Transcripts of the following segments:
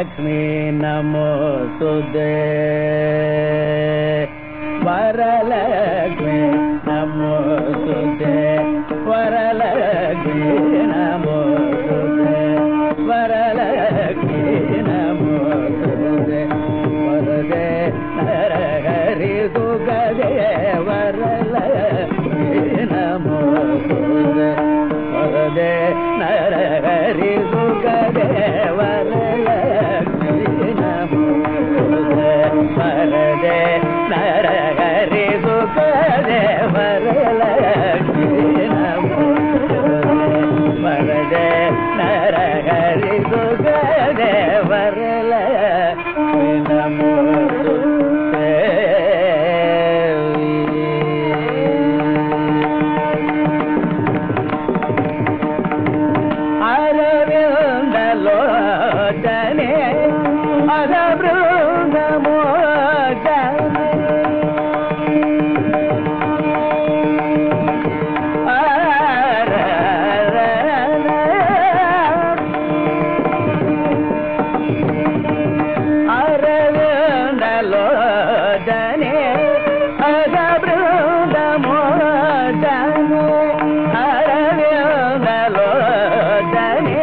வரலக்ஷ்மி நமோஸ்துதே வரலக்ஷ்மி நமோஸ்துதே வரலக்ஷ்மி நமோஸ்துதே வரலக்ஷ்மி நமோஸ்துதே வரதே நரஹரி சுகதே வரலக்ஷ்மி நமோஸ்துதே வரதே நரஹரி சுகதே வரலக்ஷ்மி நமோஸ்துதே வரதே நரஹரி சுகதே வரலக்ஷ்மி நமோஸ்துதே வரதே நரஹரி சுகதே வரலக்ஷ்மி நமோஸ்துதே அரவிந்தலோச்சனே அகபிருந்தமோச்சனே அரவிந்தலோச்சனே அகபிருந்தமோச்சனே அரவிந்தலோச்சனே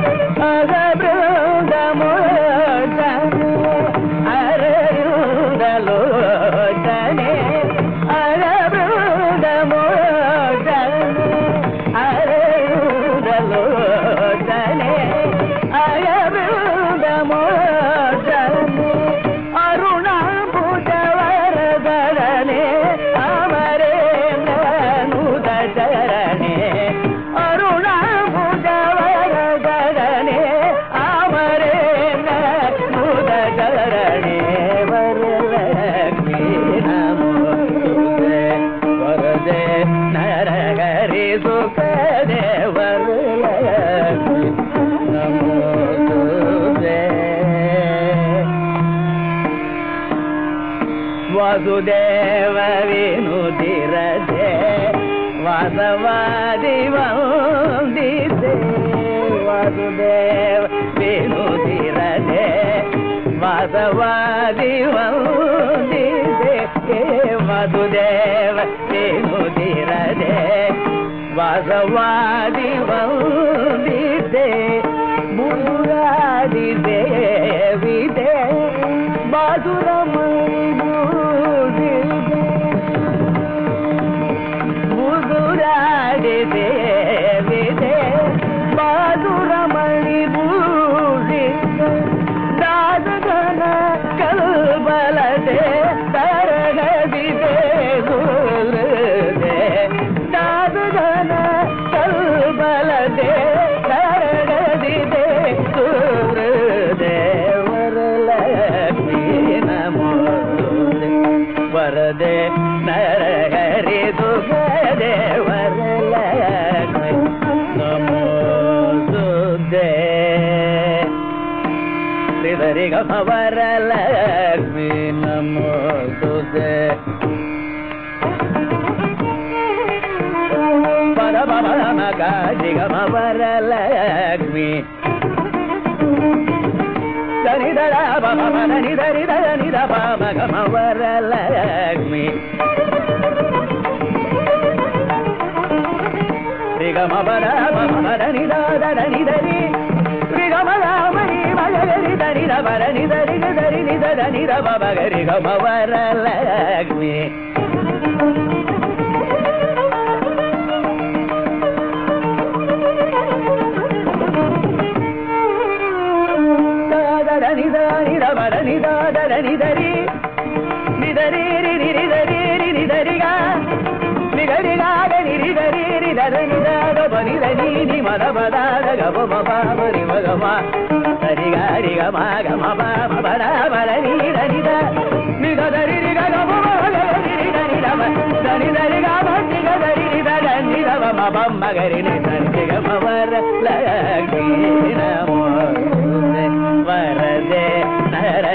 நரஹரி சுகதே வரலக்ஷ்மி நமோஸ்துதே வாசுதேவ வினுதிரதே வாசவாதி வந்திதே வாசுதேவ வினுதிரதே வாசவாதி வந்திதே வாசுதேவ வினுதிரதே வாசவாதி வந்திதே முராதி தேவிதே பாசுரமணி முதுராதி தேவிதே பாசுரமணி பூஷிதே தாதகன கல்பலதே தரகதிதே குருதே தாதகன கல்பலதே தரகதிதே குருதே வரலக்ஷ்மி நமோஸ்துதே வரதே நரஹரி சுகதே வரலக்ஷ்மி நமோஸ்துதே ரிதரி கம வரலக்ஷ்மி நமோஸ்துதே பரமகாஜி கம வரலக்ஷ்மி தனிதர பமனிதரி தனித பம கம வரலக்ஷ்மி ரிகம பர பமனிதரி ரிகம ராமணி மகரி தனித பரனிதரி தரி நித தனித பமகரி கம வரலக்ஷ்மி நிதரி நிதரி நிதரி நிதரிகா நிகரிகாக நிரிதரி நிதர நிதாத பனிதனி நி மத பதாத கபம பாமரி மகமா சரிகாரி கமா கம பாம பரா பர நீத நித நிதரி நிகம தனிதரி காம நிகதரி நிதர நிதவ மபம் மகரி நிதரி கம வரலக்ஷ்மி நமோஸ்துதே வரதே நர